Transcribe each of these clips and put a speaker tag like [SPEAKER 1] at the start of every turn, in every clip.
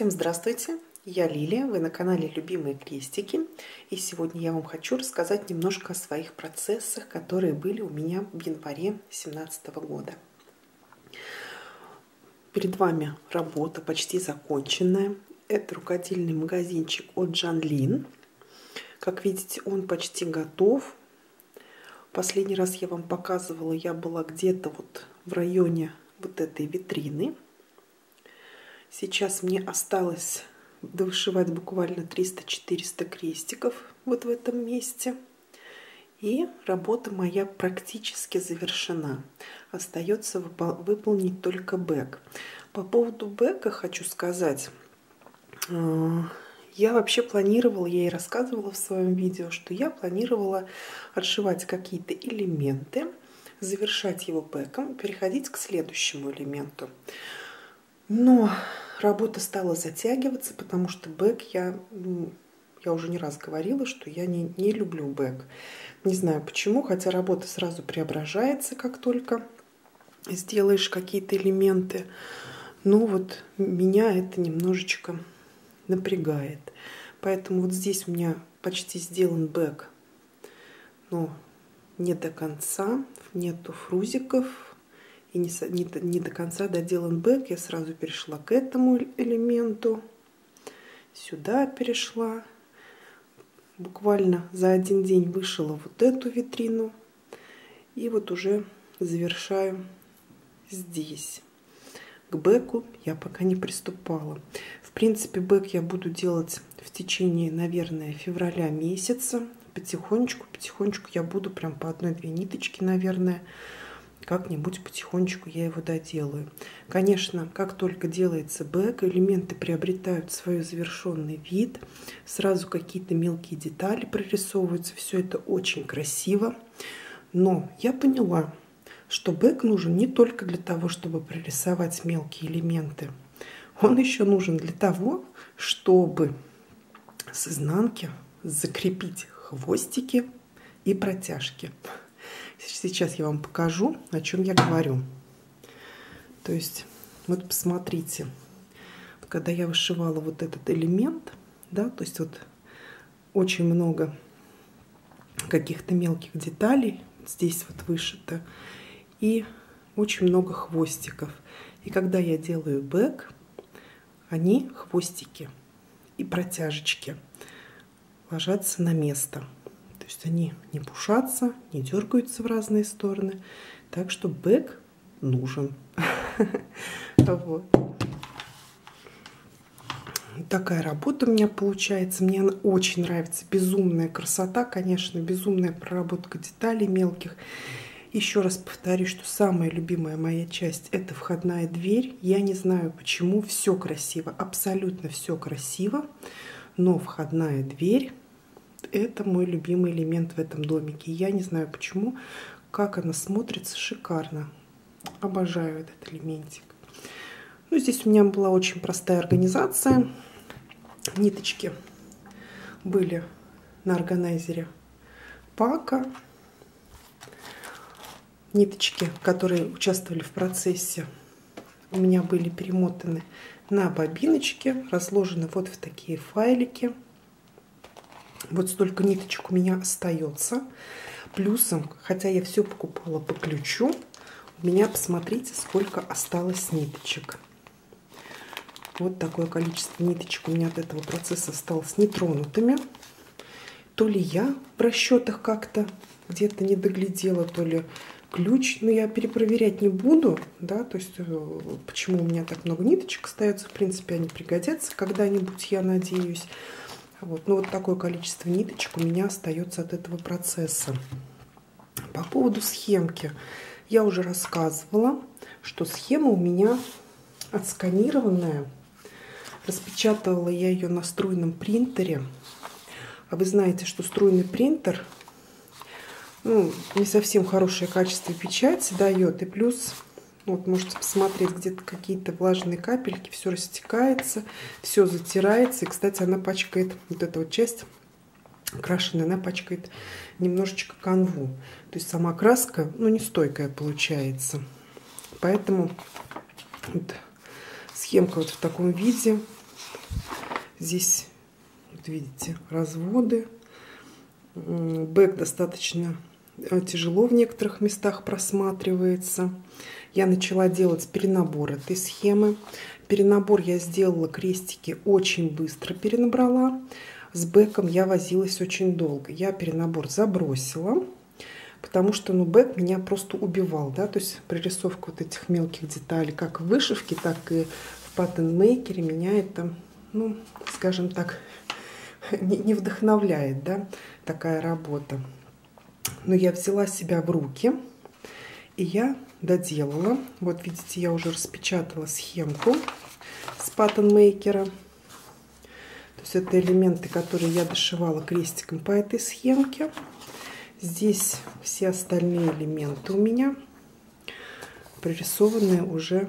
[SPEAKER 1] Всем здравствуйте! Я Лилия, вы на канале Любимые крестики. И сегодня я вам хочу рассказать немножко о своих процессах, которые были у меня в январе 2017 года. Перед вами работа почти законченная. Это рукодельный магазинчик от Жанлин. Как видите, он почти готов. Последний раз я вам показывала, я была где-то вот в районе вот этой витрины. Сейчас мне осталось довышивать буквально 300-400 крестиков вот в этом месте. И работа моя практически завершена. Остается выполнить только бэк. По поводу бэка хочу сказать. Я вообще планировала, я и рассказывала в своем видео, что я планировала отшивать какие-то элементы, завершать его бэком, переходить к следующему элементу. Но работа стала затягиваться, потому что бэк я уже не раз говорила, что я не люблю бэк. Не знаю почему, хотя работа сразу преображается, как только сделаешь какие-то элементы. Но вот меня это немножечко напрягает. Поэтому вот здесь у меня почти сделан бэк, но не до конца, нету фрузиков. И не до конца доделан бэк. Я сразу перешла к этому элементу. Сюда перешла. Буквально за один день вышила вот эту витрину. И вот уже завершаю здесь. К бэку я пока не приступала. В принципе, бэк я буду делать в течение, наверное, февраля месяца. Потихонечку я буду прям по одной-две ниточки, наверное, как-нибудь потихонечку я его доделаю. Конечно, как только делается бэк, элементы приобретают свой завершенный вид. Сразу какие-то мелкие детали прорисовываются. Все это очень красиво. Но я поняла, что бэк нужен не только для того, чтобы прорисовать мелкие элементы. Он еще нужен для того, чтобы с изнанки закрепить хвостики и протяжки. Сейчас я вам покажу, о чем я говорю. То есть, вот посмотрите, когда я вышивала вот этот элемент, да, то есть вот очень много каких-то мелких деталей здесь вот вышито, и очень много хвостиков. И когда я делаю бэк, они, хвостики и протяжечки, ложатся на место. То есть они не пушатся, не дергаются в разные стороны. Так что бэк нужен. Вот. Такая работа у меня получается. Мне она очень нравится. Безумная красота, конечно, безумная проработка деталей мелких. Еще раз повторю, что самая любимая моя часть — это входная дверь. Я не знаю почему. Все красиво, абсолютно все красиво. Но входная дверь — это мой любимый элемент в этом домике. Я не знаю почему, как она смотрится шикарно. Обожаю этот элементик. Ну, здесь у меня была очень простая организация. Ниточки были на органайзере Пака. Ниточки, которые участвовали в процессе, у меня были перемотаны на бобиночки, разложены вот в такие файлики. Вот столько ниточек у меня остается. Плюсом, хотя я все покупала по ключу, у меня, посмотрите, сколько осталось ниточек. Вот такое количество ниточек у меня от этого процесса осталось нетронутыми. То ли я в расчетах как-то где-то не доглядела, то ли ключ. Но я перепроверять не буду, да, то есть почему у меня так много ниточек остается. В принципе, они пригодятся когда-нибудь, я надеюсь. Вот. Но вот такое количество ниточек у меня остается от этого процесса. По поводу схемки. Я уже рассказывала, что схема у меня отсканированная. Распечатывала я ее на струйном принтере. А вы знаете, что струйный принтер, ну, не совсем хорошее качество печати дает. И плюс, вот можете посмотреть, где-то какие-то влажные капельки, все растекается, все затирается. И, кстати, она пачкает, вот эта вот часть крашеная, она пачкает немножечко канву. То есть сама краска, ну, не стойкая получается. Поэтому вот схемка вот в таком виде. Здесь, вот видите, разводы. Бэк достаточно тяжело в некоторых местах просматривается. Я начала делать перенабор этой схемы. Перенабор я сделала, крестики очень быстро перенабрала. С бэком я возилась очень долго. Я перенабор забросила, потому что бэк меня просто убивал. Да? То есть прорисовка вот этих мелких деталей, как в вышивке, так и в паттern-мейкере, меня это, скажем так, не вдохновляет, да, такая работа. Но я взяла себя в руки, и я доделала. Вот видите, я уже распечатала схемку с паттern-мейкера. То есть это элементы, которые я дошивала крестиком по этой схемке. Здесь все остальные элементы у меня прорисованные уже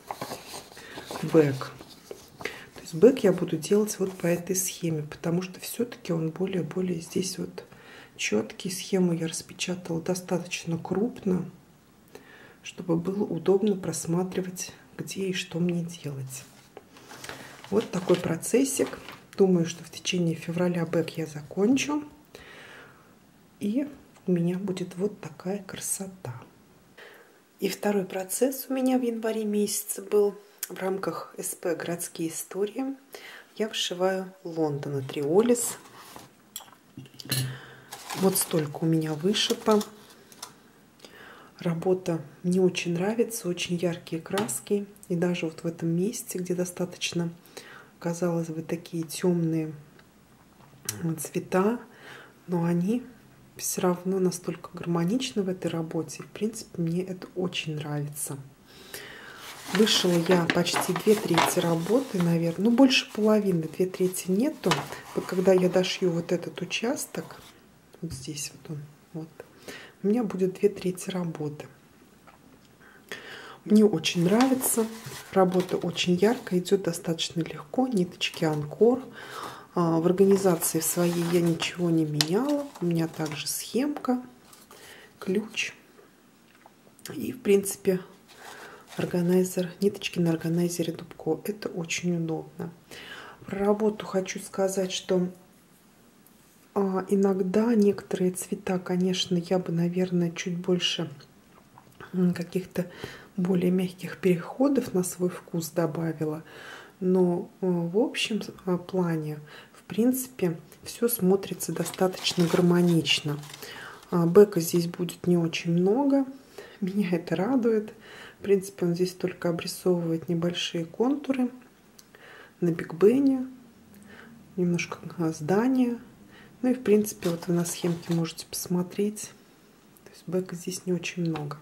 [SPEAKER 1] бэк. То есть бэк я буду делать вот по этой схеме, потому что все-таки он более здесь вот четкий. Схему я распечатала достаточно крупно, чтобы было удобно просматривать, где и что мне делать. Вот такой процессик. Думаю, что в течение февраля бэк я закончу. И у меня будет вот такая красота. И второй процесс у меня в январе месяце был в рамках СП «Городские истории». Я вышиваю Лондон Триолис. Вот столько у меня вышито. Работа мне очень нравится, очень яркие краски. И даже вот в этом месте, где достаточно, казалось бы, такие темные цвета, но они все равно настолько гармоничны в этой работе. В принципе, мне это очень нравится. Вышила я почти 2/3 работы, наверное, больше половины, 2/3 нету. Вот когда я дошью вот этот участок, вот здесь вот он, вот, у меня будет 2/3 работы. Мне очень нравится. Работа очень яркая, идет достаточно легко. Ниточки Анкор. В организации своей я ничего не меняла. У меня также схемка, ключ. И, в принципе, органайзер, ниточки на органайзере Дубко. Это очень удобно. Про работу хочу сказать, что иногда некоторые цвета, конечно, я бы, наверное, чуть больше каких-то более мягких переходов на свой вкус добавила. Но в общем плане, в принципе, все смотрится достаточно гармонично. Бэка здесь будет не очень много. Меня это радует. В принципе, он здесь только обрисовывает небольшие контуры на Биг Бене, немножко здания. Ну и, в принципе, вот вы на схемке можете посмотреть. То есть бэка здесь не очень много.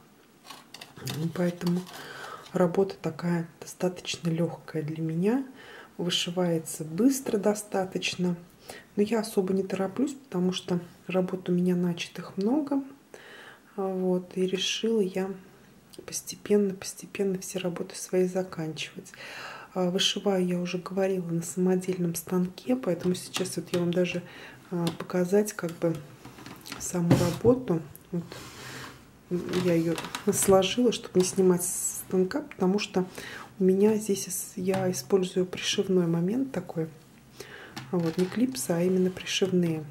[SPEAKER 1] Поэтому работа такая достаточно легкая для меня. Вышивается быстро достаточно. Но я особо не тороплюсь, потому что работ у меня начатых много. Вот, и решила я постепенно все работы свои заканчивать. Вышиваю, я уже говорила, на самодельном станке, поэтому сейчас вот я вам даже показать как бы саму работу. Вот. Я ее сложила, чтобы не снимать с станка, потому что у меня здесь я использую пришивной момент такой. Вот, не клипсы, а именно пришивные.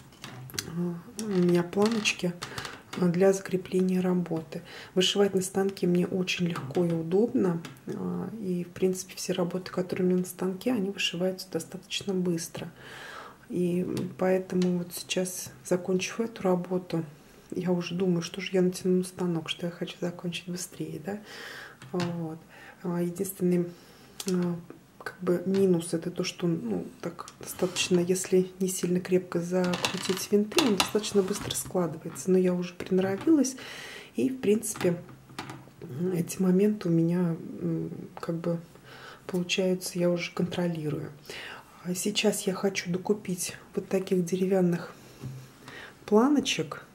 [SPEAKER 1] У меня планочки для закрепления работы. Вышивать на станке мне очень легко и удобно. И, в принципе, все работы, которые у меня на станке, они вышиваются достаточно быстро. И поэтому вот сейчас, закончив эту работу, я уже думаю, что же я натяну на станок, что я хочу закончить быстрее, да. Вот. Единственный как бы минус — это то, что так достаточно, если не сильно крепко закрутить винты, он достаточно быстро складывается. Но я уже приноровилась, и в принципе эти моменты у меня как бы получаются, я уже контролирую. Сейчас я хочу докупить вот таких деревянных планочек,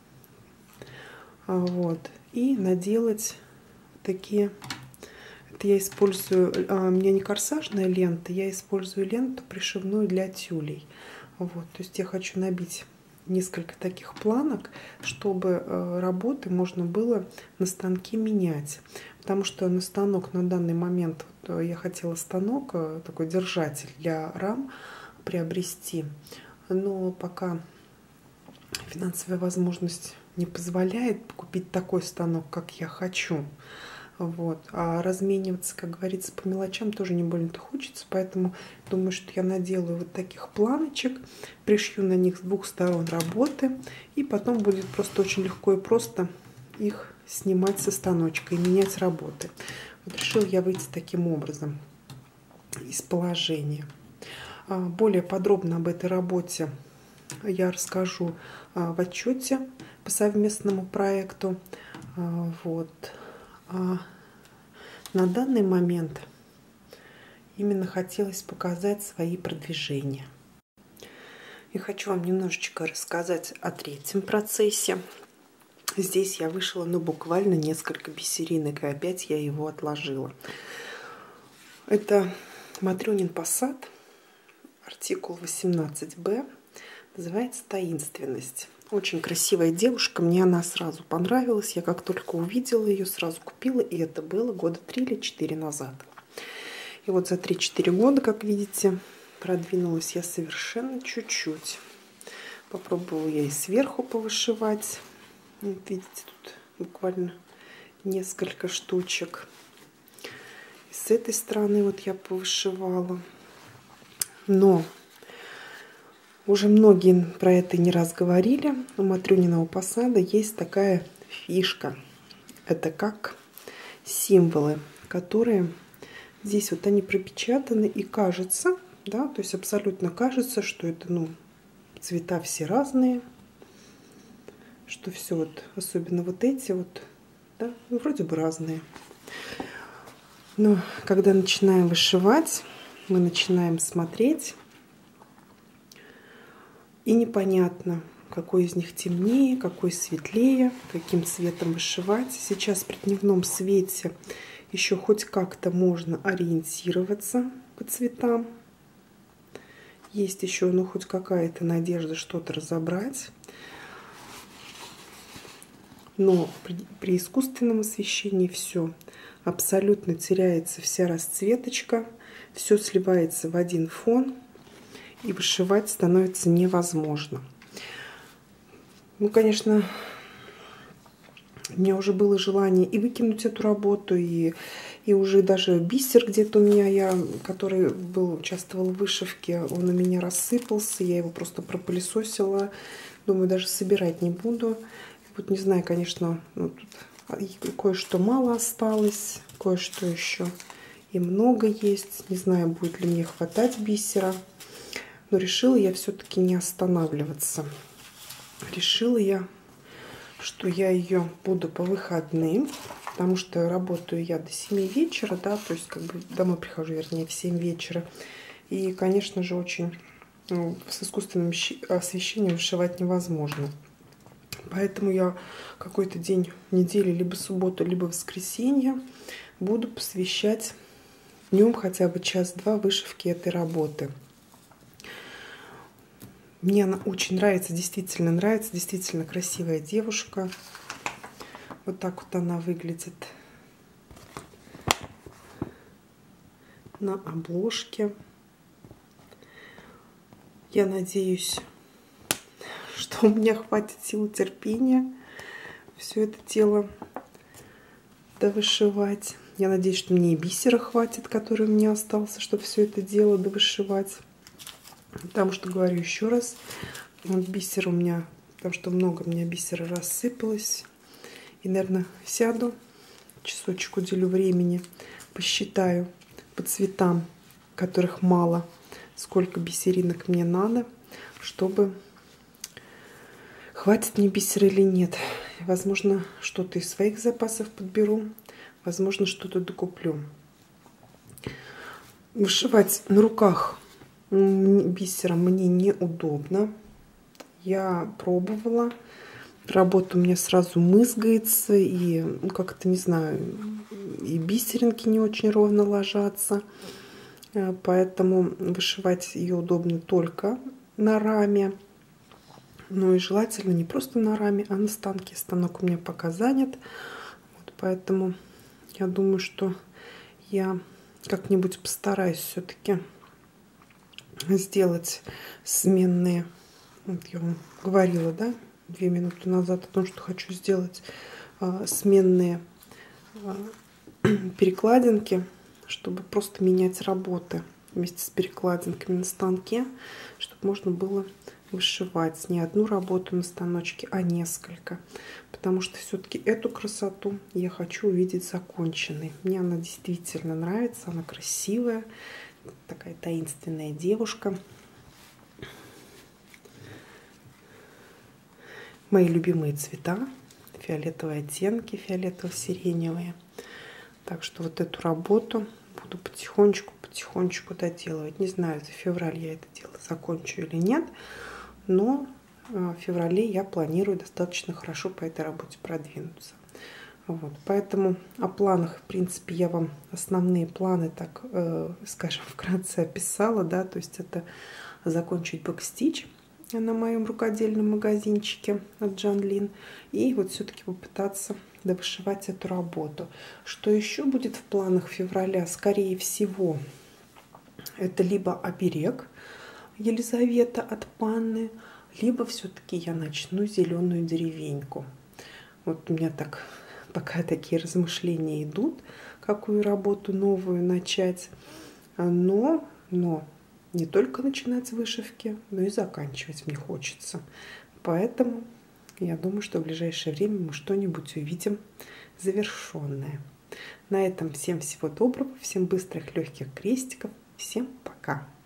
[SPEAKER 1] вот, и наделать такие. Это я использую, у меня не корсажная лента, я использую ленту пришивную для тюлей. Вот, то есть я хочу набить несколько таких планок, чтобы работы можно было на станке менять. Потому что на станок на данный момент, вот, я хотела станок, такой держатель для рам приобрести, но пока финансовая возможность не позволяет купить такой станок, как я хочу. Вот. А размениваться, как говорится, по мелочам тоже не больно-то хочется, поэтому думаю, что я наделаю вот таких планочек, пришью на них с двух сторон работы, и потом будет просто очень легко и просто их снимать со станочка и менять работы. Вот решила я выйти таким образом из положения. Более подробно об этой работе я расскажу в отчете по совместному проекту. Вот. На данный момент именно хотелось показать свои продвижения. И хочу вам немножечко рассказать о третьем процессе. Здесь я вышила, буквально несколько бисеринок, и опять я его отложила. Это Матрёнин посад, артикул 18Б, называется «Таинственность». Очень красивая девушка, мне она сразу понравилась. Я как только увидела ее, сразу купила, и это было года 3 или 4 назад. И вот за 3-4 года, как видите, продвинулась я совершенно чуть-чуть. Попробовала я и сверху повышивать. Вот видите, тут буквально несколько штучек. И с этой стороны вот я повышивала. Но уже многие про это не раз говорили. У Матрёниного посада есть такая фишка. Это как символы, которые здесь вот они пропечатаны, и кажется, да, то есть абсолютно кажется, что это, цвета все разные, что все вот, особенно вот эти вот, да, вроде бы разные. Но когда начинаем вышивать, мы начинаем смотреть, и непонятно, какой из них темнее, какой светлее, каким цветом вышивать. Сейчас при дневном свете еще хоть как-то можно ориентироваться по цветам. Есть еще, хоть какая-то надежда что-то разобрать. Но при искусственном освещении все абсолютно теряется, вся расцветочка, все сливается в один фон, и вышивать становится невозможно. Конечно, у меня уже было желание и выкинуть эту работу, и уже даже бисер где-то у меня, который участвовал в вышивке, он у меня рассыпался, я его просто пропылесосила. Думаю, даже собирать не буду. Вот не знаю, конечно, тут кое-что мало осталось, кое-что еще и много есть. Не знаю, будет ли мне хватать бисера. Но решила я все-таки не останавливаться. Решила я, что я ее буду по выходным, потому что работаю я до 7 вечера, да, то есть домой прихожу, вернее, в 7 вечера. И, конечно же, очень с искусственным освещением вышивать невозможно. Поэтому я какой-то день недели, либо субботу, либо воскресенье, буду посвящать днем хотя бы час-два вышивке этой работы. Мне она очень нравится, действительно красивая девушка. Вот так вот она выглядит на обложке. Я надеюсь, что у меня хватит сил терпения все это дело довышивать. Я надеюсь, что мне и бисера хватит, который у меня остался, чтобы все это дело довышивать. Потому что, говорю еще раз, вот бисер у меня, потому что много у меня бисера рассыпалось. И, наверное, сяду, часочек уделю времени, посчитаю по цветам, которых мало, сколько бисеринок мне надо, чтобы хватит мне бисера или нет. Возможно, что-то из своих запасов подберу, возможно, что-то докуплю. Вышивать на руках бисером мне неудобно. Я пробовала. Работа у меня сразу мызгается, и как-то, не знаю, и бисеринки не очень ровно ложатся. Поэтому вышивать ее удобно только на раме. Ну и желательно не просто на раме, а на станке. Станок у меня пока занят. Вот поэтому я думаю, что я как-нибудь постараюсь все-таки сделать сменные. Вот я вам говорила, да, 2 минуты назад о том, что хочу сделать сменные перекладинки, чтобы просто менять работы вместе с перекладинками на станке, чтобы можно было вышивать не одну работу на станочке, а несколько. Потому что все-таки эту красоту я хочу увидеть законченной. Мне она действительно нравится, она красивая, такая таинственная девушка. Мои любимые цвета, фиолетовые оттенки, фиолетово-сиреневые. Так что вот эту работу буду потихонечку доделывать. Не знаю, за февраль я это дело закончу или нет, но в феврале я планирую достаточно хорошо по этой работе продвинуться. Вот, поэтому о планах, в принципе, я вам основные планы, так скажем, вкратце описала, да, то есть это закончить бэкстич на моем рукодельном магазинчике от Джанлин и вот все-таки попытаться довышивать эту работу. Что еще будет в планах февраля? Скорее всего, это либо оберег Елизавета от Панны, либо все-таки я начну зеленую деревеньку. Вот у меня так пока такие размышления идут, какую работу новую начать. Но не только начинать с вышивки, но и заканчивать мне хочется. Поэтому я думаю, что в ближайшее время мы что-нибудь увидим завершенное. На этом всем всего доброго, всем быстрых, легких крестиков. Всем пока!